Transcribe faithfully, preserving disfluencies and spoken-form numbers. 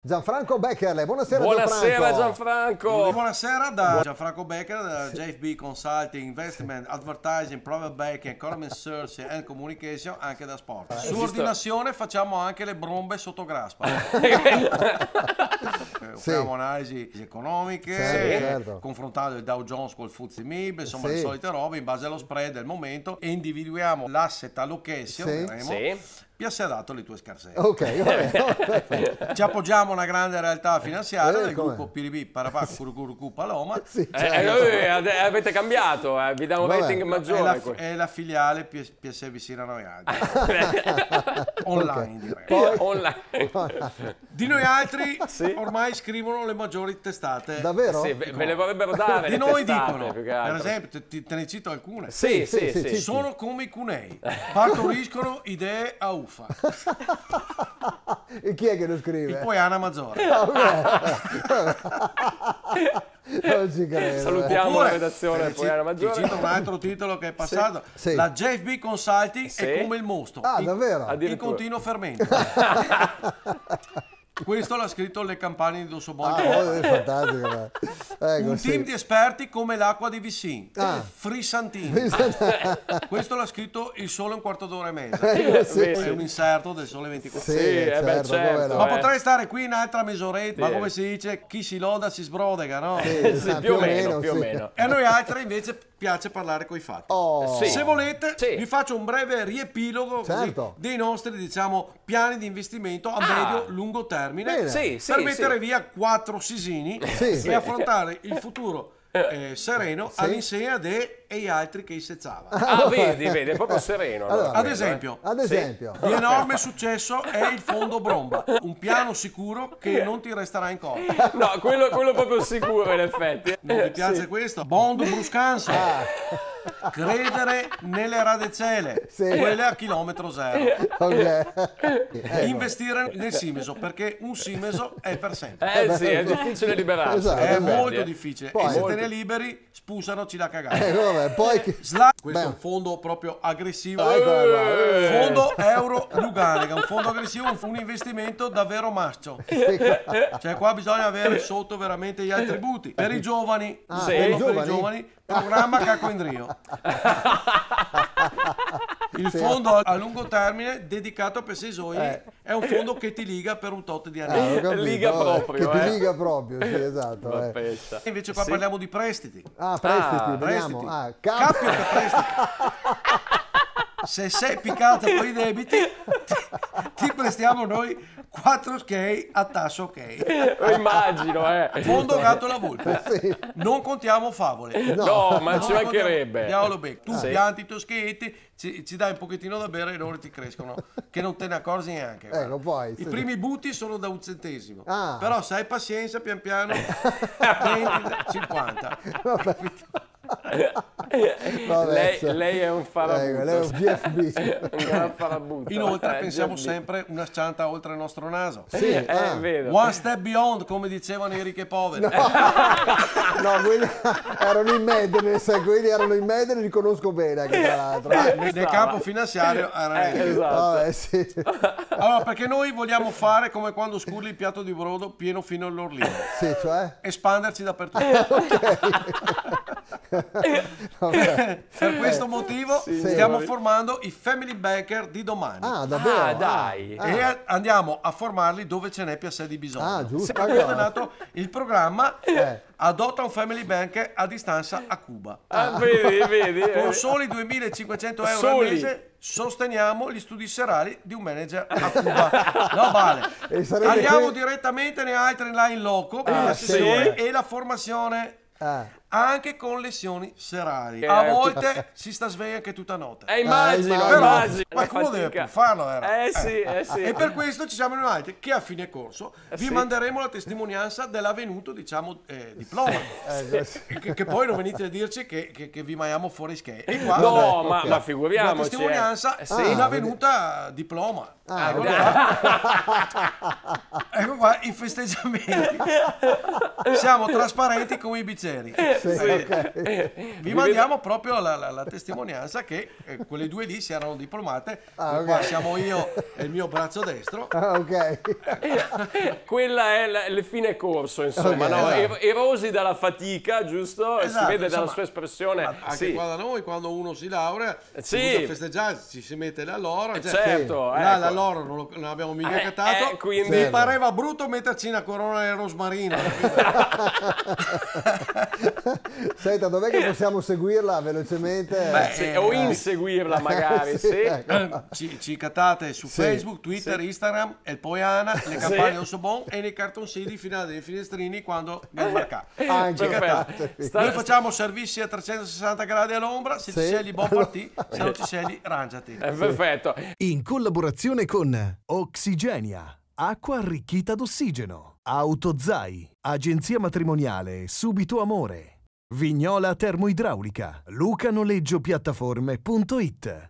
Gianfranco Beckerle. Buonasera, Buonasera Gianfranco. Gianfranco. Buonasera da Gianfranco Becker, da J F B Consulting, Investment, Advertising, Private Banking, Economy Search and Communication, anche da sport. Su ordinazione facciamo anche le brombe sotto graspa. Facciamo analisi economiche, Sì, certo. confrontando il Dow Jones col F T S E M I B, insomma Sì. le solite robe in base allo spread del momento, e individuiamo l'asset allocation, Sì. vedremo, Sì. piace adatto alle tue scarsette. Ok, vabbè. Ci appoggiamo a una grande realtà finanziaria Eh, del com'è? gruppo Piribì, Parapà, Curucurucu, Paloma. Sì, Eh, certo. eh, ave- avete cambiato, eh, vi dà un Vabbè. rating È maggiore. la, que- è la filiale P S vicino a noi altri. Online direi. Poi- Online. Di noi altri Sì. ormai scrivono le maggiori testate. Davvero? Sì, ve, ve le vorrebbero dare. Di le noi testate, dicono, più che per altro. esempio, te, ti- te ne cito alcune. Sì, Sì, sì, sì, sì. sì. Sono come i cunei, partoriscono idee a uffa. E chi è che lo scrive? Poi Anna Mazzora. Non ci credo. Salutiamo Oppure, la redazione, eh, poi ci- alla Ti maggiore. cito un altro titolo che è passato. Sì. La J F B Consulting Sì. è come il mostro. Ah, in- davvero? In Addirittura. continuo fermento. Questo l'ha scritto le campagne di Dossoboldi. Ah, oh, è fantastico. dai. Ecco, Un sì. team di esperti come l'acqua di Vissin. Ah. Frisantini. Questo l'ha scritto Il Sole un quarto d'ora e mezza. Ecco, sì. È un inserto del Sole ventiquattro. Sì, Sì, eh beh, certo, certo. come no. Ma eh. potrei stare qui un'altra mezz'oretta, ma Sì. come si dice, chi si loda si sbrodega, no? Sì, Sì, ah, più o meno, più o sì. meno. E a noi altri invece piace parlare coi fatti. Oh, Sì. Se volete, Sì. vi faccio un breve riepilogo così, Certo. dei nostri, diciamo, piani di investimento a Ah. medio-lungo termine. Bene. Sì, sì, Per mettere sì. via quattro sisini Sì. e affrontare il futuro eh, sereno all'insegna de e gli altri che i sezzava. Ah, vedi, vedi, è proprio sereno. allora, Allora, Ad quello, esempio, Ad Sì. esempio. di enorme successo è il fondo Bromba, un piano sicuro che non ti resterà in collo. eh. No, quello, quello proprio sicuro in effetti. Non vi piace questo? Bond Bruscanso. Credere nelle radicelle, Sì. quelle a chilometro zero. Ok. Ecco. Investire nel Simeso, perché un Simeso è per sempre. Eh sì, è difficile liberarsi. Esatto. È eh, molto eh. difficile. Poi- e se te Molto. ne liberi, spusanoci la cagata. Ecco, vabbè, poi che... Sla- questo è Beh. un fondo proprio aggressivo. Eccola qua. Eh. Fondo Euro Luganica, un fondo aggressivo, un, un investimento davvero maschio. Cioè qua bisogna avere sotto veramente gli attributi. Per i giovani, un Sì. fondo Per i per i giovani? giovani, programma Cacco Indrio. Il fondo a lungo termine dedicato a Pesesoi Eh. è un fondo che ti liga per un tot di Ah, anni. ho capito, Liga vabbè, proprio, Che ti eh. liga proprio, sì, esatto. eh. Vabbetta. Invece qua Sì. parliamo di prestiti. Ah, prestiti, Ah, vediamo. Prestiti. Ah, cap- Cappio che prestiti. Se sei piccato con i debiti, ti, ti prestiamo noi quattro skate a tasso ok. Lo immagino, eh. Fondo gatto la volpe. Sì. Non contiamo favole. No, ma Non ci mancherebbe. Diavolo becco. Tu Sì. pianti i tuoi schetti, ci, ci dai un pochettino da bere e loro ti crescono, che non te ne accorgi neanche. guarda. Ecco, poi, I sì. primi butti sono da un centesimo. Ah. Però se hai pazienza, pian piano venti, cinquanta. Vabbè, lei, cioè. lei è un farabutto. Ecco, lei è un G F B. Un gran farabutto. Inoltre Eh, pensiamo G F B. sempre una scianta oltre il nostro naso. Sì, Eh, ah. vedo. One step beyond, come dicevano i ricchi e poveri. No, quelli erano in Medellin, sai, quelli erano in Medellin, li conosco bene anche tra l'altro. Eh, Nel nel campo finanziario era Eh, meglio. esatto. Vabbè, sì. Allora, perché noi vogliamo fare come quando scurli il piatto di brodo pieno fino all'orlino, Sì, cioè? espanderci dappertutto. Vabbè. Per questo motivo Sì, stiamo sì. formando i family banker di domani. Ah, davvero? Ah, dai. Ah, E a- andiamo a formarli dove ce n'è più assai di bisogno. Ah, giusto. Per questo è nato il programma Eh. Adotta un family banker a distanza a Cuba. Ah, vedi, vedi. Con eh. soli duemilacinquecento euro Soli. al mese sosteniamo gli studi serali di un manager a Cuba. No, vale. E sarebbe Andiamo que- direttamente nei altri là in loco per Ah, la sì. sessione e la formazione. Ah. Anche con lezioni serali. Eh, A volte si sta sveglia anche tutta notte. Eh, immagino, Ah, Però immagino. qualcuno la deve fatica. pur farlo. era. Eh sì, eh sì. E per questo ci siamo noi altri che a fine corso vi sì. manderemo la testimonianza dell'avvenuto, diciamo, eh, diploma. Eh, sì. Che, che poi non venite a dirci che, che, che vi maiamo fuori schede. E qua No, ma, ok. ma la figuriamoci. testimonianza eh. è Sì. un'avvenuta diploma. Ah, ecco, ok. qua. Ecco qua i festeggiamenti. Siamo trasparenti come i biceri. Sì, Sì. ok. Vi mandiamo proprio la, la- la testimonianza che eh, quelle due lì si erano diplomate. Ah, ok. Qua siamo io e il mio braccio destro. Ah, ok. Quella è la- il fine corso, insomma, Ok, no? esatto. Er- erosi dalla fatica, giusto? Esatto, si vede dalla insomma, sua espressione. Anche Sì. qua da noi, quando uno si laurea, Sì. si butta a festeggiare, ci si mette la loro. cioè, Certo, là ecco. la loro non, lo- non l'abbiamo mica Eh, cattato. eh, quindi- Mi Certo. pareva brutto metterci una corona di rosmarino. Senta, dov'è che possiamo seguirla velocemente? Beh, Sì, eh, o eh. inseguirla magari, Sì, sì. ecco. ci, ci cattate su Sì. Facebook, Twitter, Instagram, il Poiana, le campagne Sì. Ossobon e nei cartoncini fino dei finestrini quando vi imbarcate. Anche, Perfetto. Sta- Noi facciamo servizi a trecentosessanta gradi all'ombra, se ti Sì. scegli buon partì, se non ti scegli rangiati. Eh, perfetto. In collaborazione con Oxigenia, acqua arricchita d'ossigeno, Autozai, agenzia matrimoniale Subito Amore, Vignola Termoidraulica, Luca Noleggio Piattaforme punto it.